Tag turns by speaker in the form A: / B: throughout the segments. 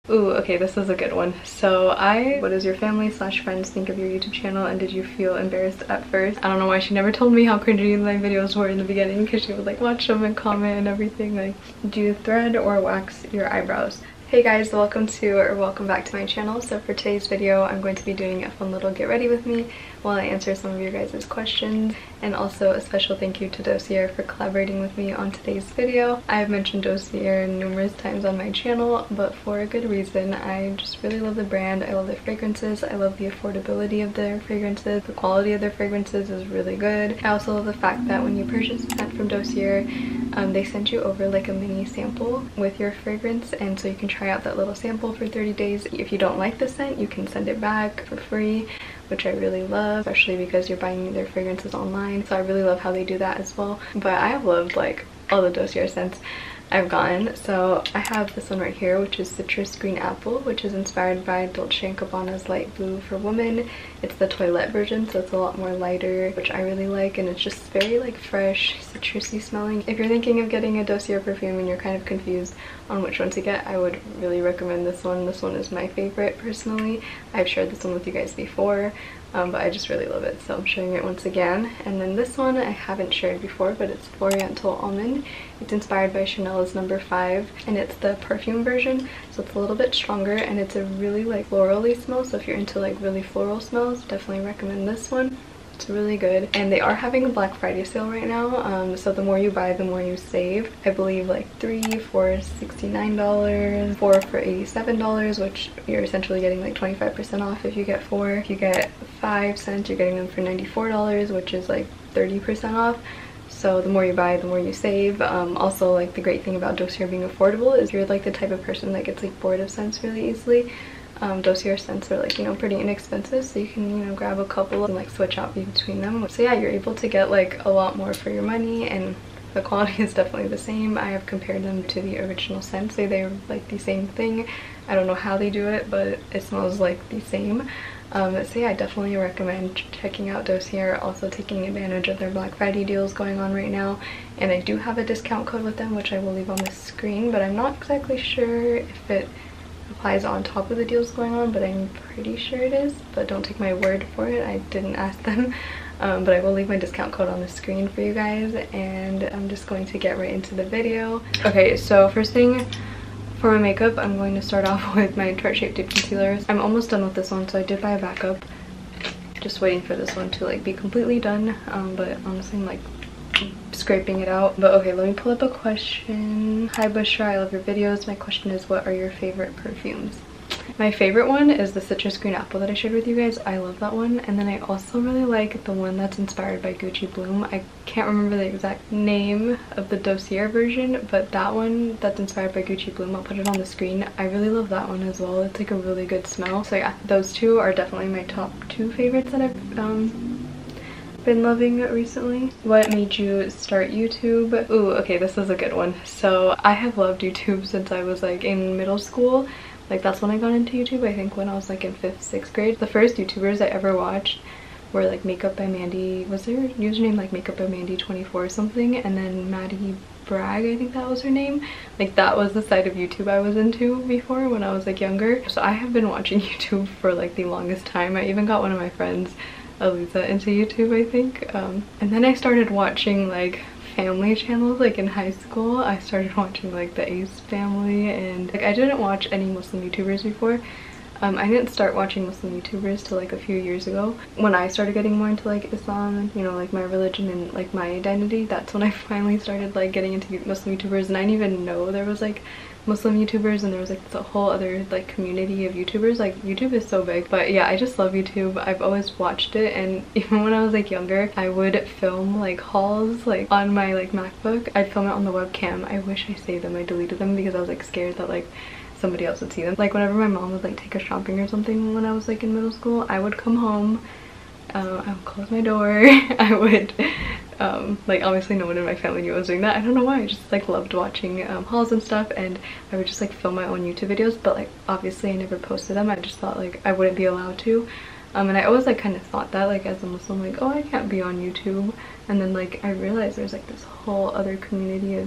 A: Ooh, okay, this is a good one. So what does your family slash friends think of your YouTube channel, and did you feel embarrassed at first? I don't know why she never told me how cringy my videos were in the beginning, because she would like watch them and comment and everything. Like, do you thread or wax your eyebrows? Hey guys, welcome back to my channel. So for today's video, I'm going to be doing a fun little get ready with me while I answer some of your guys' questions, and also a special thank you to Dossier for collaborating with me on today's video. I have mentioned Dossier numerous times on my channel, but for a good reason. I just really love the brand. I love their fragrances. I love the affordability of their fragrances. The quality of their fragrances is really good. I also love the fact that when you purchase a scent from Dossier, they sent you over like a mini sample with your fragrance, and so you can try out that little sample for 30 days. If you don't like the scent, you can send it back for free, which I really love, especially because you're buying their fragrances online. So I really love how they do that as well. But I have loved like all the Dossier scents I've gotten. So I have this one right here, which is Citrus Green Apple, which is inspired by Dolce & Gabbana's Light Blue for Women. It's the toilette version, so it's a lot more lighter, which I really like, and it's just very like fresh, citrusy smelling. If you're thinking of getting a Dossier perfume and you're kind of confused on which one to get, I would really recommend this one. This one is my favorite personally. I've shared this one with you guys before. But I just really love it, so I'm showing it once again. And then this one I haven't shared before, but it's Oriental Almond. It's inspired by Chanel's No. 5, and it's the perfume version, so it's a little bit stronger, and it's a really like florally smell. So if you're into like really floral smells, definitely recommend this one. It's really good, and they are having a Black Friday sale right now, so the more you buy, the more you save. I believe like 3 for $69, 4 for $87, which you're essentially getting like 25% off if you get 4. If you get 5 cents, you're getting them for $94, which is like 30% off. So the more you buy, the more you save. Also, like, the great thing about Dossier being affordable is you're like the type of person that gets like bored of scents really easily. Dossier scents are like, you know, pretty inexpensive, so you can, you know, grab a couple and like switch out between them. So yeah, you're able to get like a lot more for your money, and the quality is definitely the same. I have compared them to the original scents. They're like the same thing. I don't know how they do it, but it smells like the same. So yeah, I definitely recommend checking out Dossier, also taking advantage of their Black Friday deals going on right now. And I do have a discount code with them, which I will leave on the screen, but I'm not exactly sure if it applies on top of the deals going on, but I'm pretty sure it is. But don't take my word for it, I didn't ask them. But I will leave my discount code on the screen for you guys, and I'm just going to get right into the video. Okay, so first thing for my makeup, I'm going to start off with my Tarte Shape Tape Concealer. I'm almost done with this one, so I did buy a backup. Just waiting for this one to like be completely done, but honestly I'm like scraping it out. But okay, let me pull up a question. Hi Bushra, I love your videos. My question is, what are your favorite perfumes? My favorite one is the Citrus Green Apple that I shared with you guys. I love that one. And then I also really like the one that's inspired by Gucci Bloom. I can't remember the exact name of the Dossier version, but that one that's inspired by Gucci Bloom, I'll put it on the screen. I really love that one as well. It's like a really good smell. So yeah, those two are definitely my top 2 favorites that I've been loving recently. What made you start YouTube? Ooh, okay, this is a good one. So I have loved YouTube since I was like in middle school. Like, that's when I got into YouTube, I think when I was like in 5th, 6th grade. The first YouTubers I ever watched were like Makeup by Mandy. Was their username like Makeup by Mandy 24 or something? And then Maddie Bragg, I think that was her name. Like, that was the side of YouTube I was into before when I was like younger. So I have been watching YouTube for like the longest time. I even got one of my friends, Aliza, into YouTube, I think. And then I started watching like family channels. Like in high school I started watching like the Ace family, and like I didn't watch any Muslim YouTubers before. I didn't start watching Muslim YouTubers till like a few years ago. When I started getting more into like Islam, you know, like my religion and like my identity, that's when I finally started like getting into Muslim YouTubers. And I didn't even know there was like Muslim YouTubers, and there was like the whole other like community of YouTubers. Like, YouTube is so big. But yeah, I just love YouTube. I've always watched it, and even when I was like younger, I would film like hauls like on my like MacBook. I'd film it on the webcam. I wish I saved them. I deleted them because I was like scared that like somebody else would see them. Like, whenever my mom would like take us shopping or something when I was like in middle school, I would come home, I would close my door. I would like, obviously no one in my family knew I was doing that. I don't know why, I just like loved watching hauls and stuff, and I would just like film my own YouTube videos. But like, obviously I never posted them. I just thought like I wouldn't be allowed to, and I always like kind of thought that like as a Muslim, like, oh, I can't be on YouTube. And then like I realized there's like this whole other community of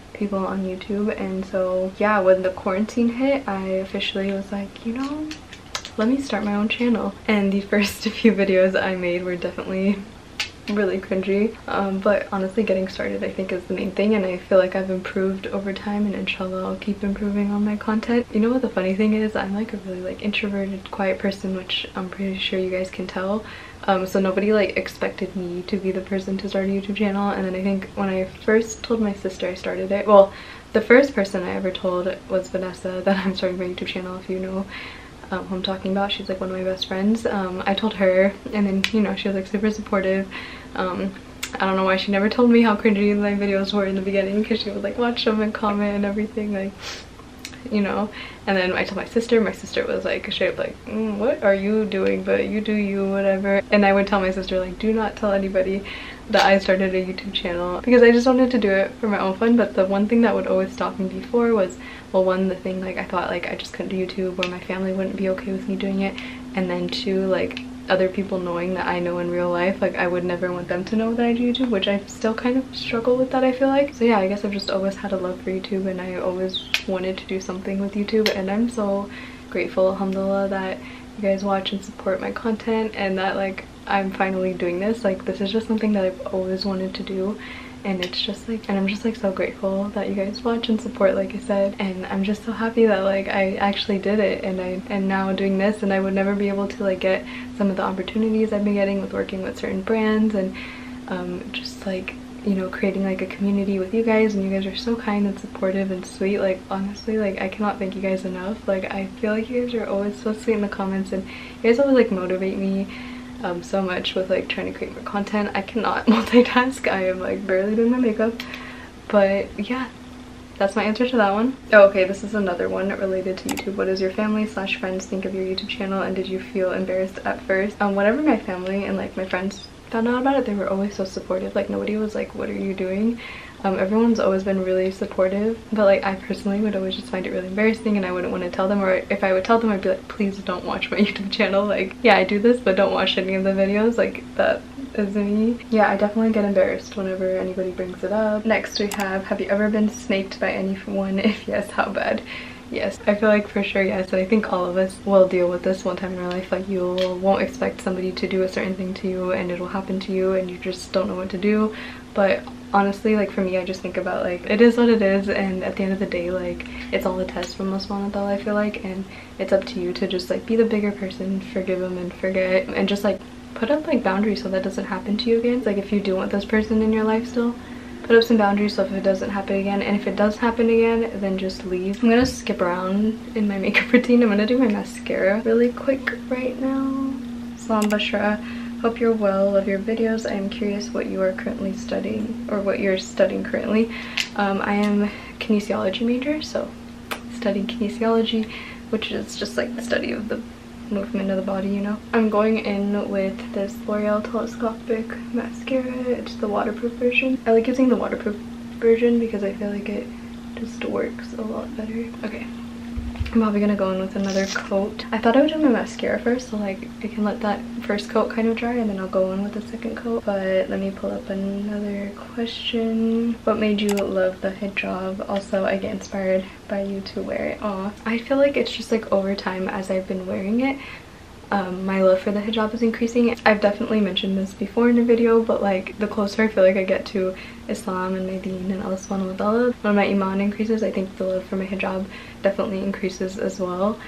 A: people on YouTube. And so yeah, when the quarantine hit, I officially was like, you know, let me start my own channel. And the first few videos I made were definitely really cringy, but honestly getting started I think is the main thing, and I feel like I've improved over time, and inshallah I'll keep improving on my content. You know what the funny thing is? I'm like a really like introverted, quiet person, which I'm pretty sure you guys can tell. So nobody like expected me to be the person to start a YouTube channel. And then I think when I first told my sister I started it, well, the first person I ever told was Vanessa that I'm starting my YouTube channel, if you know who I'm talking about. She's like one of my best friends. I told her, and then, you know, she was like super supportive. I don't know why she never told me how cringy my videos were in the beginning, because she would like watch them and comment and everything, like, you know. And then I told my sister was like straight up like, what are you doing, but you do you, whatever. And I would tell my sister like, do not tell anybody that I started a YouTube channel, because I just wanted to do it for my own fun. But the one thing that would always stop me before was, well, one, the thing like I thought like I just couldn't do YouTube, or my family wouldn't be okay with me doing it, and then two, like other people knowing that I know in real life, like I would never want them to know that I do YouTube, which I still kind of struggle with that, I feel like. So yeah, I guess I've just always had a love for YouTube, and I always wanted to do something with YouTube, and I'm so grateful, alhamdulillah, that you guys watch and support my content, and that like I'm finally doing this. Like this is just something that I've always wanted to do, and it's just like, and I'm just like so grateful that you guys watch and support, like I said. And I'm just so happy that like I actually did it, and I am now doing this, and I would never be able to like get some of the opportunities I've been getting with working with certain brands, and just like, you know, creating like a community with you guys. And you guys are so kind and supportive and sweet. Like honestly, like I cannot thank you guys enough. Like I feel like you guys are always so sweet in the comments, and you guys always like motivate me so much with like trying to create more content. I cannot multitask. I am like barely doing my makeup. But yeah, that's my answer to that one. Oh, okay, this is another one related to YouTube. What does your family slash friends think of your YouTube channel, and did you feel embarrassed at first? Whenever my family and like my friends found out about it, they were always so supportive. Like nobody was like, what are you doing? Everyone's always been really supportive, but like I personally would always just find it really embarrassing, and I wouldn't want to tell them, or if I would tell them I'd be like, please don't watch my YouTube channel. Like yeah, I do this, but don't watch any of the videos. Like that is me. Yeah, I definitely get embarrassed whenever anybody brings it up. Next we have you ever been snaked by anyone? If yes, how bad? Yes, I feel like for sure yes. I think all of us will deal with this one time in our life. Like you won't expect somebody to do a certain thing to you, and it will happen to you, and you just don't know what to do. But honestly, like for me, I just think about like it is what it is, and at the end of the day, like it's all a test from Allah subhanahu wa ta'ala, I feel like, and it's up to you to just like be the bigger person, forgive them and forget, and just like put up like boundaries so that doesn't happen to you again. Like if you do want this person in your life still, put up some boundaries so if it doesn't happen again, and if it does happen again, then just leave. I'm gonna skip around in my makeup routine. I'm gonna do my mascara really quick right now. Salam Bashra. Hope you're well, love your videos. I am curious what you are currently studying, or what you're studying currently. I am kinesiology major, so studying kinesiology, which is just like the study of the movement of the body, you know. I'm going in with this L'Oreal Telescopic mascara. It's the waterproof version. I like using the waterproof version because I feel like it just works a lot better. Okay, I'm probably gonna go in with another coat. I thought I would do my mascara first, so like I can let that first coat kind of dry, and then I'll go in with the second coat. But let me pull up another question. What made you love the hijab? Also, I get inspired by you to wear it. Aw, I feel like it's just like over time as I've been wearing it, my love for the hijab is increasing. I've definitely mentioned this before in a video, but like the closer I feel like I get to Islam and my deen and Allah subhanahu wa ta'ala, when my iman increases, I think the love for my hijab definitely increases as well.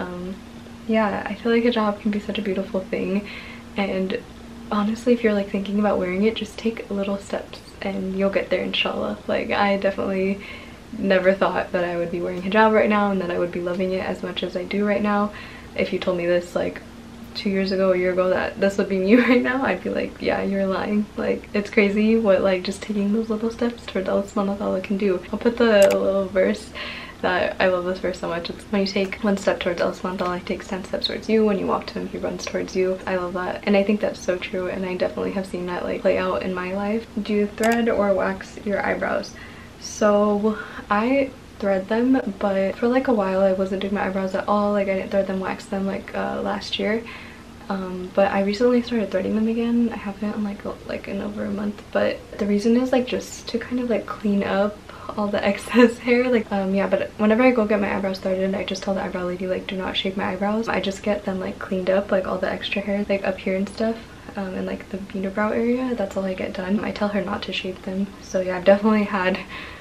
A: Yeah, I feel like hijab can be such a beautiful thing, and honestly, if you're like thinking about wearing it, just take little steps and you'll get there, inshallah. Like I definitely never thought that I would be wearing hijab right now and that I would be loving it as much as I do right now. If you told me this like 2 years ago, a year ago, that this would be me right now, I'd be like, yeah, you're lying. Like it's crazy what like just taking those little steps towards Allah subhanahu wa ta'ala can do. I'll put the little verse that I love this verse so much. It's when you take one step towards Allah subhanahu wa ta'ala, he takes 10 steps towards you. When you walk to him, he runs towards you. I love that, and I think that's so true, and I definitely have seen that like play out in my life. Do you thread or wax your eyebrows? So I thread them, but for like a while I wasn't doing my eyebrows at all. Like I didn't thread them, wax them like last year. But I recently started threading them again. I haven't in like in over a month, but the reason is like just to kind of like clean up all the excess hair. Like yeah, but whenever I go get my eyebrows started, I just tell the eyebrow lady like do not shave my eyebrows. I just get them like cleaned up, like all the extra hair like up here and stuff. And like the unibrow area, that's all I get done. I tell her not to shave them. So yeah, I've definitely had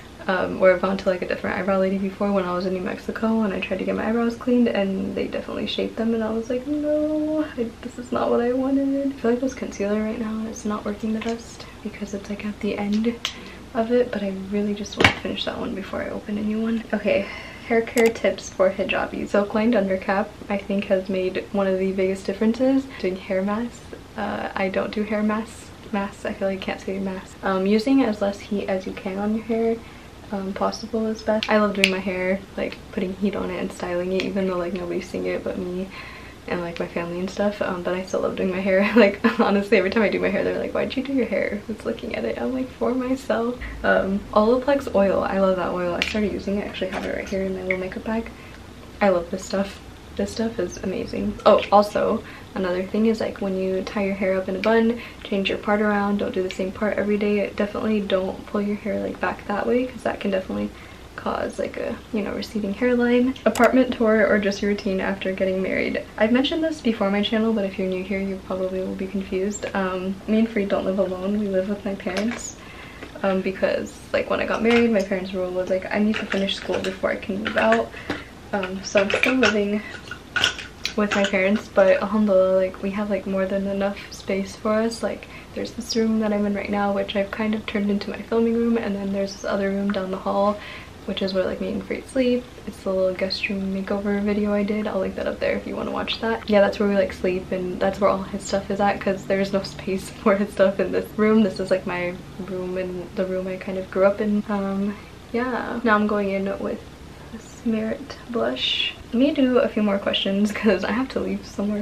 A: or I've gone to like a different eyebrow lady before when I was in New Mexico and I tried to get my eyebrows cleaned and they definitely shaved them and I was like, no, this is not what I wanted. I feel like this concealer right now is not working the best because it's like at the end of it, but I really just want to finish that one before I open a new one. Okay, hair care tips for hijabis. Silk lined undercap I think has made one of the biggest differences. Doing hair masks. I don't do hair masks. I feel like I can't say masks. Using as less heat as you can on your hair possible is best. I love doing my hair, like putting heat on it and styling it, even though like nobody's seeing it but me and like my family and stuff. But I still love doing my hair. Like honestly, every time I do my hair they're like, why'd you do your hair? Who's looking at it? I'm like, for myself. Olaplex oil, I love that oil. I started using it. I actually have it right here in my little makeup bag. I love this stuff. This stuff is amazing. Oh, also another thing is like when you tie your hair up in a bun, change your part around. Don't do the same part every day. Definitely don't pull your hair like back that way because that can definitely cause like a, you know, receding hairline. Apartment tour or just your routine after getting married. I've mentioned this before my channel, but if you're new here you probably will be confused. Me and Free don't live alone. We live with my parents. Because like when I got married, my parents' rule was like I need to finish school before I can move out. So I'm still living with my parents, but alhamdulillah, like we have like more than enough space for us. Like there's this room that I'm in right now which I've kind of turned into my filming room, and then there's this other room down the hall which is where like me and Free sleep. It's the little guest room makeover video I did. I'll link that up there if you want to watch that. Yeah, that's where we like sleep, and that's where all his stuff is at because there's no space for his stuff in this room. This is like my room and the room I kind of grew up in. Yeah, now I'm going in with this Merit blush. Let me do a few more questions because I have to leave somewhere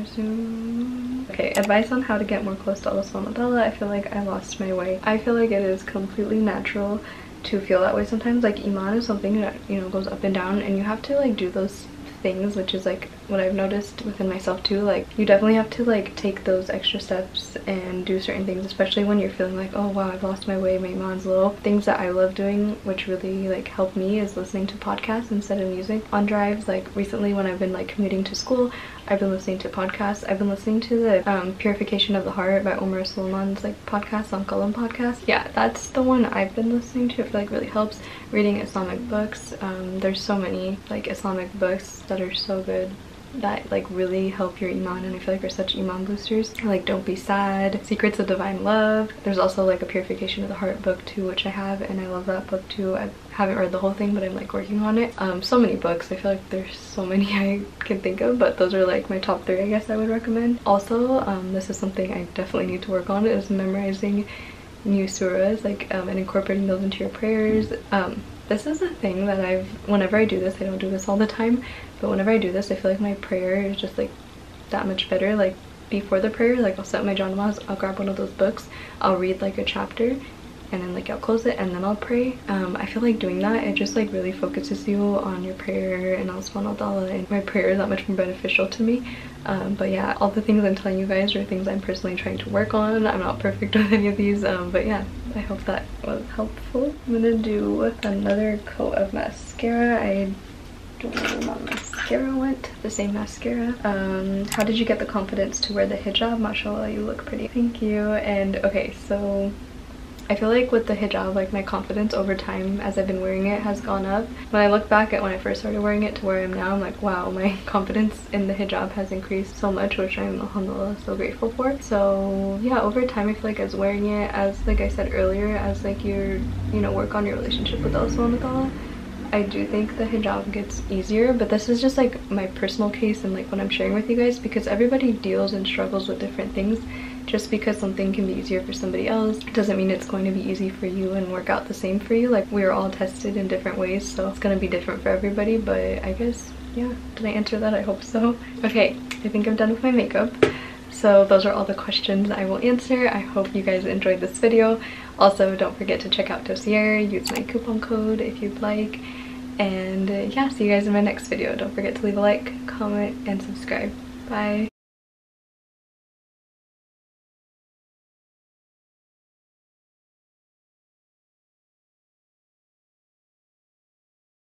A: soon. Okay, advice on how to get more close to Allah subhanahu wa ta'ala. I feel like I lost my way. I feel like it is completely natural to feel that way sometimes. Like iman is something that, you know, goes up and down, and you have to like do those things, which is like what I've noticed within myself too. Like you definitely have to like take those extra steps and do certain things, especially when you're feeling like, oh wow, I've lost my way, my iman's low. Things that I love doing which really like help me is listening to podcasts instead of music on drives. Like recently when I've been like commuting to school, I've been listening to podcasts. I've been listening to the Purification of the Heart by Omar Sulaiman's like podcast, on Qalam podcast. Yeah, that's the one I've been listening to. I feel like really helps. Reading Islamic books. There's so many like Islamic books that are so good that like really help your iman, and I feel like they're such iman boosters. Like Don't Be Sad, Secrets of Divine Love. There's also like a Purification of the Heart book too, which I have, and I love that book too. I haven't read the whole thing, but I'm like working on it. So many books. I feel like there's so many I can think of, but those are like my top 3 I guess I would recommend. Also this is something I definitely need to work on, is memorizing new surahs, like and incorporating those into your prayers. This is a thing that whenever I do this, I don't do this all the time, but whenever I do this I feel like my prayer is just like that much better. Like before the prayer, like I'll set my janmaz, I'll grab one of those books, I'll read like a chapter, and then like I'll close it and then I'll pray. I feel like doing that, it just like really focuses you on your prayer and Allah subhanahu wa ta'ala, and my prayer is that much more beneficial to me. But yeah, all the things I'm telling you guys are things I'm personally trying to work on. I'm not perfect with any of these, but yeah, I hope that was helpful. I'm gonna do another coat of mascara. I don't know where my mascara went. The same mascara. How did you get the confidence to wear the hijab? Mashallah, you look pretty. Thank you. And okay, so I feel like with the hijab, like my confidence over time as I've been wearing it has gone up. When I look back at when I first started wearing it to where I am now, I'm like, wow, my confidence in the hijab has increased so much, which I'm alhamdulillah so grateful for. So yeah, over time I feel like as wearing it, as like I said earlier, as like you know, work on your relationship with Allah subhanahu wa ta'ala, I do think the hijab gets easier. But this is just like my personal case and like what I'm sharing with you guys, because everybody deals and struggles with different things. Just because something can be easier for somebody else doesn't mean it's going to be easy for you and work out the same for you. Like we're all tested in different ways, so it's gonna be different for everybody. But I guess, yeah, did I answer that? I hope so. Okay, I think I'm done with my makeup. So those are all the questions I will answer. I hope you guys enjoyed this video. Also, don't forget to check out Dossier. Use my coupon code if you'd like. And yeah, see you guys in my next video. Don't forget to leave a like, comment, and subscribe. Bye.